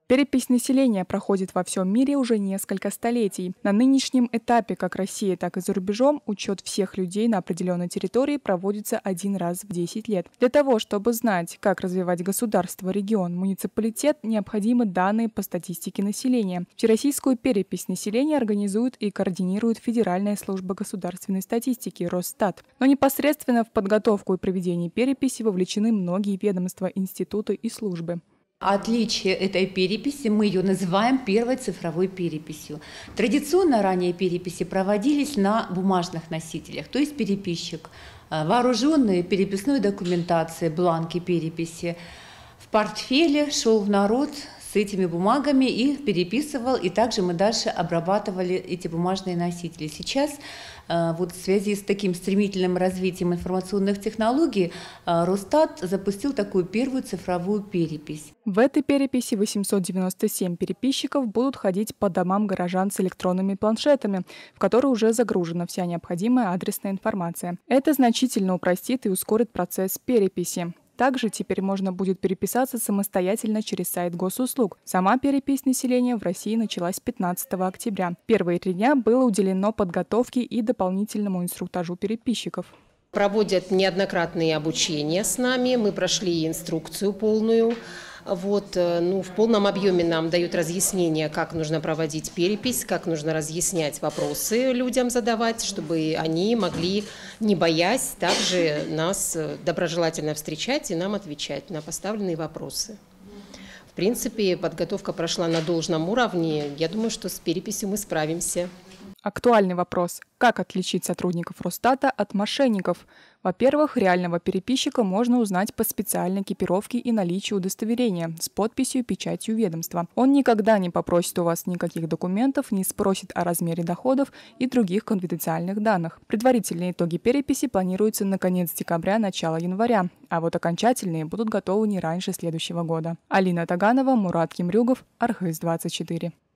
Перепись населения проходит во всем мире уже несколько столетий. На нынешнем этапе как России, так и за рубежом учет всех людей на определенной территории проводится один раз в 10 лет. Для того, чтобы знать, как развивать государство, регион, муниципалитет, необходимы данные по статистике населения. Всероссийскую перепись населения организует и координирует Федеральная служба государственной статистики Росстат. Но непосредственно в подготовку и проведение переписи вовлечены многие ведомства, институты и службы. Отличие этой переписи, мы ее называем первой цифровой переписью. Традиционно ранее переписи проводились на бумажных носителях, то есть переписчик, вооруженный переписной документацией, бланки переписи, в портфеле шел в народ с этими бумагами и переписывал, и также мы дальше обрабатывали эти бумажные носители. Сейчас вот в связи с таким стремительным развитием информационных технологий Росстат запустил такую первую цифровую перепись. В этой переписи 897 переписчиков будут ходить по домам горожан с электронными планшетами, в которые уже загружена вся необходимая адресная информация. Это значительно упростит и ускорит процесс переписи. Также теперь можно будет переписаться самостоятельно через сайт госуслуг. Сама перепись населения в России началась 15 октября. Первые 3 дня было уделено подготовке и дополнительному инструктажу переписчиков. Проводят неоднократные обучения с нами, мы прошли инструкцию полную. В полном объеме нам дают разъяснения, как нужно проводить перепись, как нужно разъяснять вопросы людям задавать, чтобы они могли, не боясь, также нас доброжелательно встречать и нам отвечать на поставленные вопросы. В принципе, подготовка прошла на должном уровне. Я думаю, что с переписью мы справимся. Актуальный вопрос. Как отличить сотрудников Росстата от мошенников? Во-первых, реального переписчика можно узнать по специальной экипировке и наличию удостоверения с подписью и печатью ведомства. Он никогда не попросит у вас никаких документов, не спросит о размере доходов и других конфиденциальных данных. Предварительные итоги переписи планируются на конец декабря, начало января, а вот окончательные будут готовы не раньше следующего года. Алина Таганова, Мурат Кемрюгов, Архыз 24.